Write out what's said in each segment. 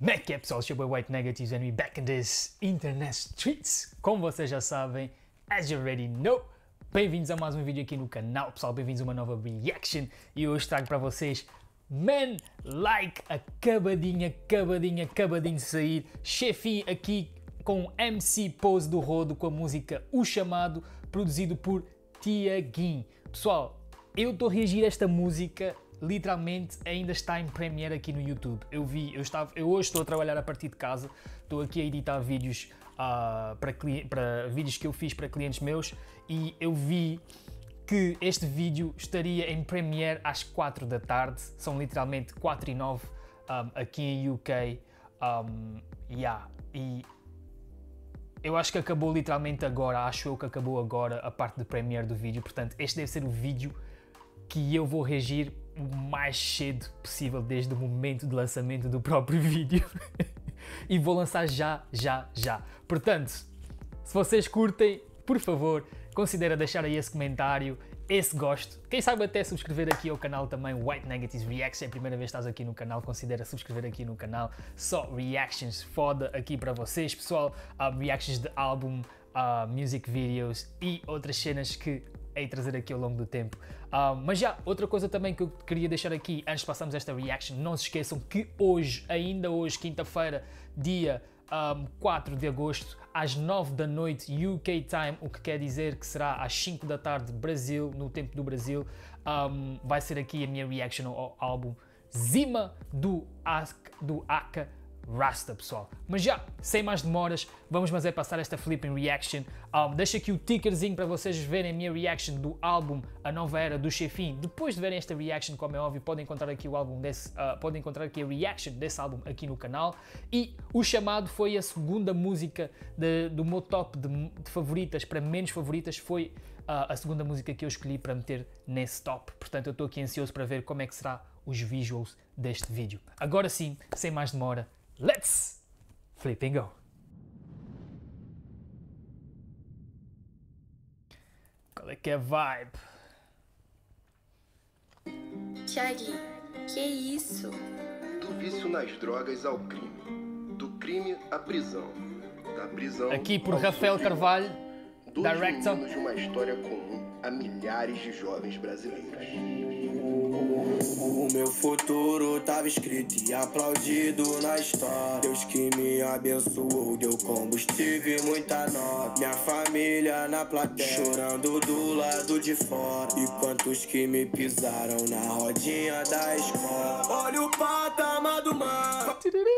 Como é que é, pessoal? Seu boy White Negatives and we back in this internet streets. Como vocês já sabem, as you already know, bem-vindos a mais um vídeo aqui no canal, pessoal. Bem-vindos a uma nova reaction e hoje trago para vocês Man Like, acabadinho de sair. Chefinho aqui com MC Pose do Rodo com a música O Chamado, produzido por Tiaguinho. Pessoal, eu estou a reagir a esta música. Literalmente ainda está em premiere aqui no YouTube. Eu hoje estou a trabalhar a partir de casa, estou aqui a editar vídeos para vídeos que eu fiz para clientes meus e eu vi que este vídeo estaria em premiere às 4 da tarde, são literalmente 4h09 aqui em UK. E eu acho que acabou literalmente agora, acho eu que acabou agora a parte de premiere do vídeo, portanto este deve ser o vídeo que eu vou reagir o mais cedo possível desde o momento de lançamento do próprio vídeo e vou lançar já. Portanto, se vocês curtem, por favor, considera deixar aí esse comentário, esse gosto, quem sabe até subscrever aqui ao canal também, White Negatives Reacts. É a primeira vez que estás aqui no canal, considera subscrever aqui no canal, só reactions foda aqui para vocês, pessoal, reactions de álbum, music videos e outras cenas que hei trazer aqui ao longo do tempo. Mas já, outra coisa também que eu queria deixar aqui, antes de passarmos esta reaction, não se esqueçam que hoje, ainda hoje, quinta-feira, dia 4 de agosto, às 9 da noite, UK time, o que quer dizer que será às 5 da tarde, Brasil, no tempo do Brasil, vai ser aqui a minha reaction ao álbum Zima do Aka Rasta, pessoal. Mas já, sem mais demoras, vamos passar esta flipping reaction. Deixo aqui o tickerzinho para vocês verem a minha reaction do álbum A Nova Era do Chefinho. Depois de verem esta reaction, como é óbvio, podem encontrar aqui o álbum podem encontrar aqui a reaction desse álbum aqui no canal. E O Chamado foi a segunda música do meu top de favoritas para menos favoritas, foi a segunda música que eu escolhi para meter nesse top. Portanto, eu estou aqui ansioso para ver como é que será os visuals deste vídeo. Agora sim, sem mais demora, let's flip and go! Qual é que é a vibe? Tiaguinho, que isso? Do vício nas drogas ao crime. Do crime à prisão. Da prisão Aqui por ao Rafael sofrimento. Carvalho, Dois director. meninos de uma história comum a milhares de jovens brasileiros. O meu futuro tava escrito e aplaudido na história. Deus que me abençoou, deu combustível e muita nota. Minha família na plateia, chorando do lado de fora. E quantos que me pisaram na rodinha da escola. Olha o patamar do mar.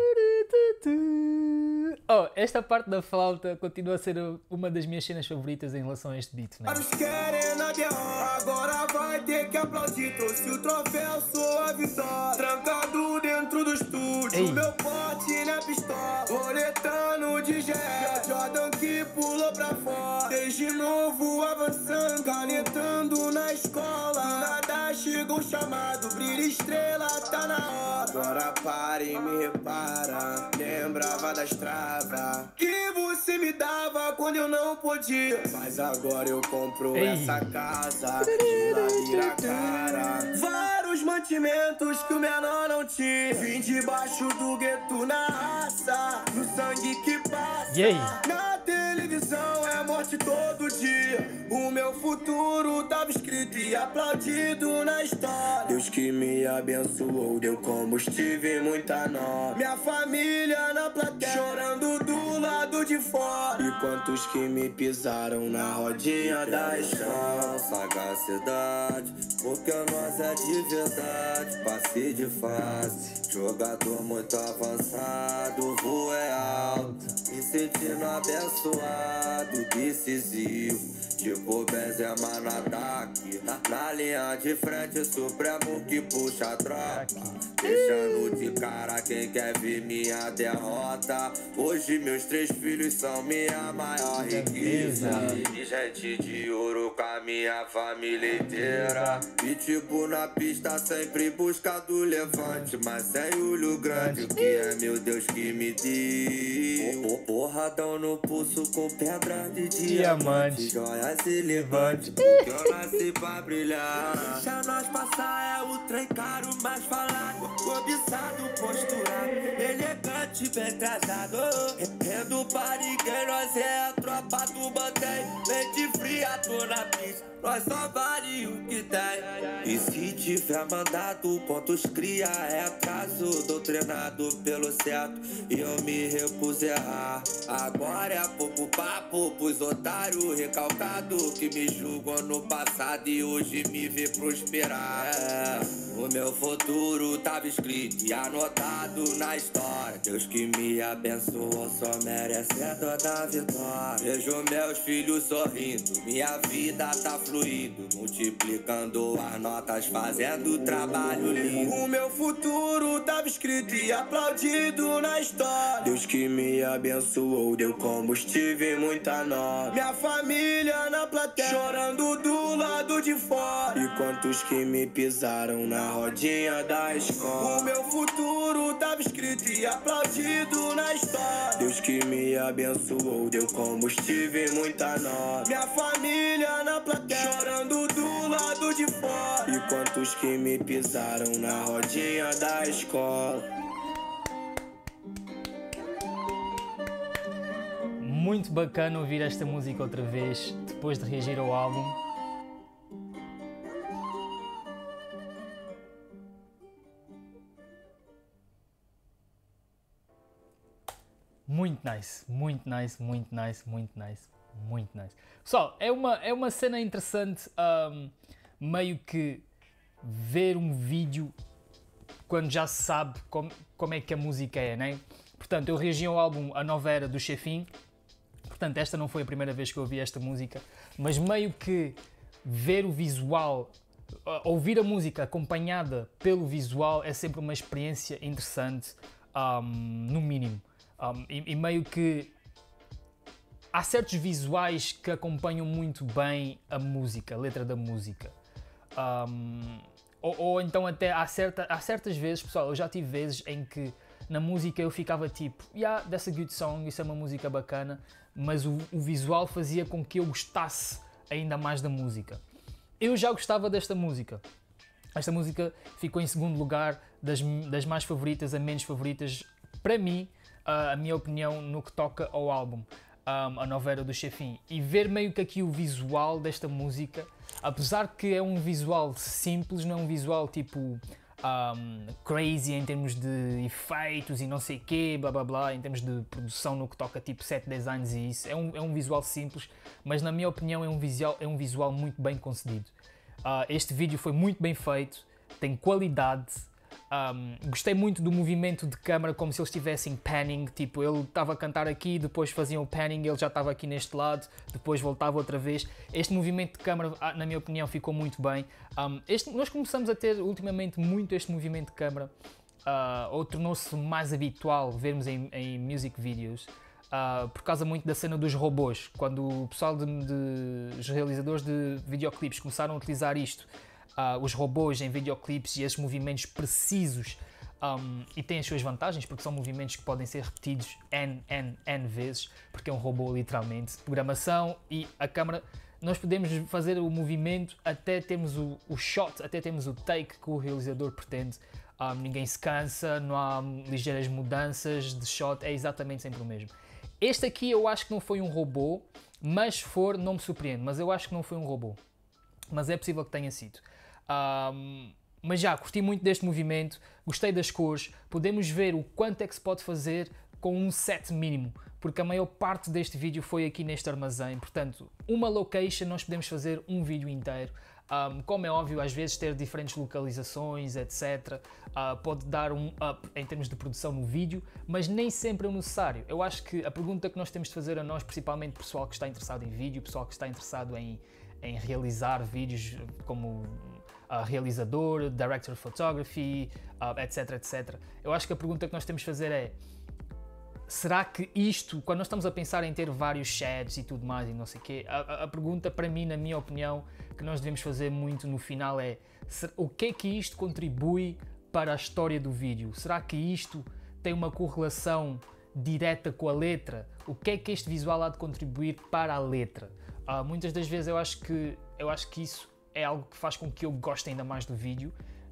Oh, esta parte da flauta continua a ser uma das minhas cenas favoritas em relação a este beat, né? Vários querem na guerra, agora vai ter que aplaudir. Trouxe o troféu, sou a vitória. Trancado dentro do estúdio, Ei. meu porte na pistola. Roletando de jet, Jordan que pulou pra fora. Desde novo avançando, canetando na escola. Do nada chegou o chamado, brilha estrela, tá na hora. Agora para e me repara, lembrava da estrada que você me dava quando eu não podia. Mas agora eu compro essa casa de lá cara. Vários mantimentos que o menor não tinha. Vim debaixo do gueto na raça, no sangue que passa. E aí? Na televisão é morte todo dia. O meu futuro tava escrito e aplaudido na história. Deus que me abençoou, deu combustível e muita nota. Minha família na plateia, chorando do lado de fora. E quantos que me pisaram na rodinha da história. Sagacidade, porque nós é de verdade. Passe de fase, jogador muito avançado. Voo é alto, me sentindo abençoado, decisivo. Tipo Benzema no ataque, na linha de frente, Supremo que puxa a tropa. Deixando de cara quem quer ver minha derrota. Hoje meus 3 filhos são minha maior riqueza. E gente de ouro com a minha família inteira. Pitbull na pista sempre busca do levante, mas sem olho grande, que é meu Deus que me deu. Porradão no pulso com pedra de diamante, joias e levante, porque eu nasci pra brilhar. Deixa nós passar, é o trem caro, mas falado, cobiçado, posturado, elegante. forte, bem trajado. Rendo pra ninguém, nós é a tropa do mantém. Mente fria, tô na pista, nós só vale o que tem. E se tiver mandado, pontos cria, é atraso. Doutrinado pelo certo e eu me recuso a errar. Agora é pouco papo pros otários recalcados que me julgam no passado e hoje me vê prosperar. O meu futuro tava escrito e anotado na história. Deus que me abençoou só merece toda a vitória. Vejo meus filhos sorrindo, minha vida tá fluindo, multiplicando as notas, fazendo trabalho lindo. O meu futuro tava escrito e aplaudido na história. Deus que me abençoou, deu combustível e muita nota. Minha família na plateia, chorando do lado de fora. E quantos que me pisaram na rodinha da escola. O meu futuro tava escrito e aplaudido na história. Deus que me abençoou, deu combustível e muita nota. Minha família na plateia, chorando do lado de fora. E quantos que me pisaram na rodinha da escola. Muito bacana ouvir esta música outra vez, depois de reagir ao álbum. Muito nice, muito nice, muito nice, muito nice, muito nice. Pessoal, é uma cena interessante, meio que ver um vídeo quando já se sabe como é que a música é, né? Portanto, eu reagi ao álbum A Nova Era do Chefin. Portanto, esta não foi a primeira vez que eu ouvi esta música, mas meio que ver o visual, ouvir a música acompanhada pelo visual é sempre uma experiência interessante, no mínimo. E meio que há certos visuais que acompanham muito bem a música, a letra da música. Ou então até há certas vezes, pessoal, eu já tive vezes em que na música eu ficava tipo, yeah, that's a good song, isso é uma música bacana, mas o visual fazia com que eu gostasse ainda mais da música. Eu já gostava desta música. Esta música ficou em segundo lugar das mais favoritas a menos favoritas para mim, a minha opinião no que toca ao álbum, A Nova Era do Chefin. E ver meio que aqui o visual desta música, apesar que é um visual simples, não é um visual tipo crazy em termos de efeitos e não sei quê, blá blá blá, em termos de produção no que toca tipo set designs e isso, é um visual simples, mas na minha opinião é um visual muito bem concedido. Este vídeo foi muito bem feito, tem qualidade. Gostei muito do movimento de câmera, como se eles estivessem panning, tipo, ele estava a cantar aqui, depois faziam o panning, ele já estava aqui neste lado, depois voltava outra vez. Este movimento de câmera, na minha opinião, ficou muito bem. Nós começamos a ter ultimamente muito este movimento de câmera, ou tornou-se mais habitual vermos em music videos, por causa muito da cena dos robôs. Quando o pessoal os realizadores de videoclipes começaram a utilizar isto, os robôs em videoclipes e esses movimentos precisos, e têm as suas vantagens porque são movimentos que podem ser repetidos N vezes, porque é um robô literalmente. Programação e a câmera, nós podemos fazer o movimento até termos o shot, até termos o take que o realizador pretende. Ninguém se cansa, não há ligeiras mudanças de shot, é exatamente sempre o mesmo. Este aqui eu acho que não foi um robô, mas se for, não me surpreende, mas eu acho que não foi um robô. Mas é possível que tenha sido. Mas já, curti muito deste movimento, gostei das cores, podemos ver o quanto é que se pode fazer com um set mínimo, porque a maior parte deste vídeo foi aqui neste armazém, portanto, uma location nós podemos fazer um vídeo inteiro. Como é óbvio, às vezes ter diferentes localizações, etc, pode dar um up em termos de produção no vídeo, mas nem sempre é necessário. Eu acho que a pergunta que nós temos de fazer a nós, principalmente pessoal que está interessado em vídeo, pessoal que está interessado em realizar vídeos como realizador, director of photography, etc, etc. Eu acho que a pergunta que nós temos de fazer é: será que isto, quando nós estamos a pensar em ter vários shads e tudo mais e não sei o quê, a pergunta para mim, na minha opinião, que nós devemos fazer muito no final é: o que é que isto contribui para a história do vídeo? Será que isto tem uma correlação direta com a letra? O que é que este visual há de contribuir para a letra? Muitas das vezes eu acho que isso é algo que faz com que eu goste ainda mais do vídeo,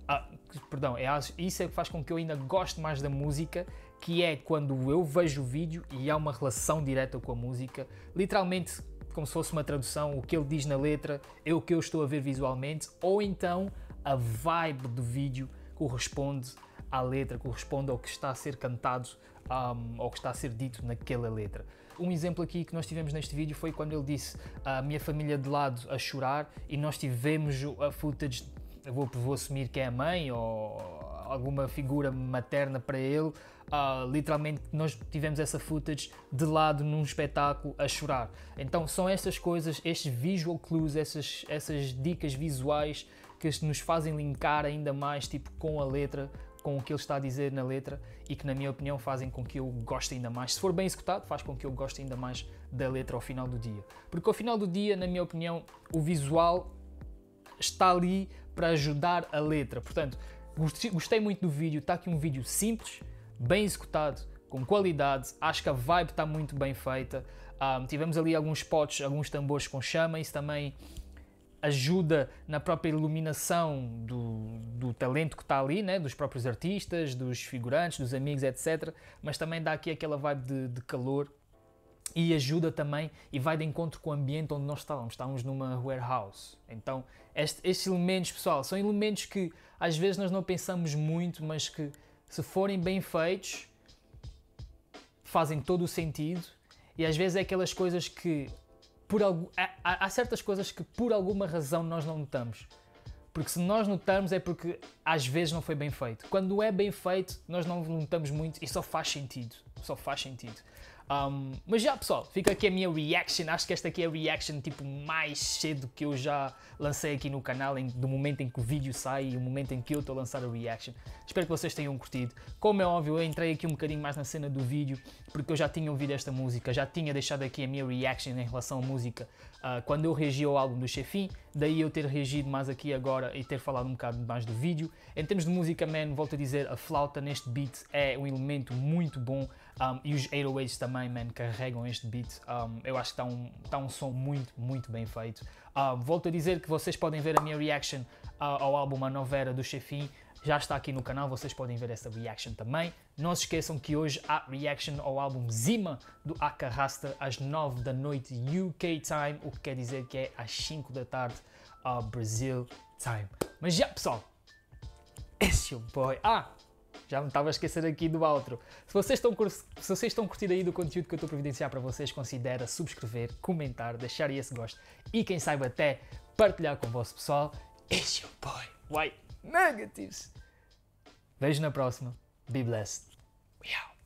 Isso é que faz com que eu ainda goste mais da música, que é quando eu vejo o vídeo e há uma relação direta com a música, literalmente como se fosse uma tradução, o que ele diz na letra é o que eu estou a ver visualmente, ou então a vibe do vídeo corresponde à letra, corresponde ao que está a ser cantado, ao que está a ser dito naquela letra. Um exemplo aqui que nós tivemos neste vídeo foi quando ele disse a minha família de lado a chorar, e nós tivemos a footage, eu vou assumir que é a mãe ou alguma figura materna para ele, literalmente nós tivemos essa footage de lado num espetáculo a chorar. Então são estas coisas, estes visual clues, essas dicas visuais que nos fazem linkar ainda mais tipo, com a letra, com o que ele está a dizer na letra, e que na minha opinião fazem com que eu goste ainda mais. Se for bem executado, faz com que eu goste ainda mais da letra ao final do dia. Porque ao final do dia, na minha opinião, o visual está ali para ajudar a letra. Portanto, gostei muito do vídeo, está aqui um vídeo simples, bem executado, com qualidade, acho que a vibe está muito bem feita. Tivemos ali alguns spots, alguns tambores com chama, isso também ajuda na própria iluminação do talento que está ali, né? Dos próprios artistas, dos figurantes, dos amigos, etc. Mas também dá aqui aquela vibe de calor e ajuda também e vai de encontro com o ambiente onde nós estávamos numa warehouse. Então estes elementos, pessoal, são elementos que às vezes nós não pensamos muito, mas que se forem bem feitos fazem todo o sentido, e às vezes é aquelas coisas que há certas coisas que por alguma razão nós não notamos, porque se nós notamos é porque às vezes não foi bem feito. Quando é bem feito nós não notamos muito e só faz sentido, mas já pessoal, fica aqui a minha reaction. Acho que esta aqui é a reaction tipo mais cedo que eu já lancei aqui no canal, do momento em que o vídeo sai e o momento em que eu estou a lançar a reaction. Espero que vocês tenham curtido. Como é óbvio, eu entrei aqui um bocadinho mais na cena do vídeo, porque eu já tinha ouvido esta música, já tinha deixado aqui a minha reaction em relação à música quando eu reagi ao álbum do Chefin, daí eu ter reagido mais aqui agora e ter falado um bocado mais do vídeo. Em termos de música, man, volto a dizer, a flauta neste beat é um elemento muito bom, e os 808s também, man, carregam este beat. Eu acho que está um som muito bem feito. Volto a dizer que vocês podem ver a minha reaction ao álbum A Nova Era do Chefin, já está aqui no canal, vocês podem ver essa reaction também. Não se esqueçam que hoje há reaction ao álbum Zima do Aka Rasta às 9 da noite UK time, o que quer dizer que é às 5 da tarde Brazil time. Mas já pessoal, esse é o boy. Já me estava a esquecer aqui do outro. Se vocês estão curtindo aí do conteúdo que eu estou a providenciar para vocês, considera subscrever, comentar, deixar esse gosto e quem sabe até partilhar com o vosso pessoal. It's your boy, White Negatives. Vejo na próxima. Be blessed. We out.